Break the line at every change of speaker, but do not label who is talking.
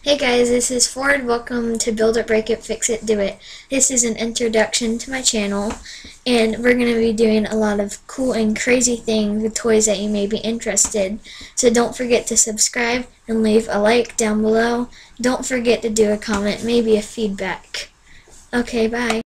Hey guys, this is Ford. Welcome to Build It, Break It, Fix It, Do It. This is an introduction to my channel, and we're going to be doing a lot of cool and crazy things with toys that you may be interested. So don't forget to subscribe and leave a like down below. Don't forget to do a comment, maybe a feedback. Okay, bye.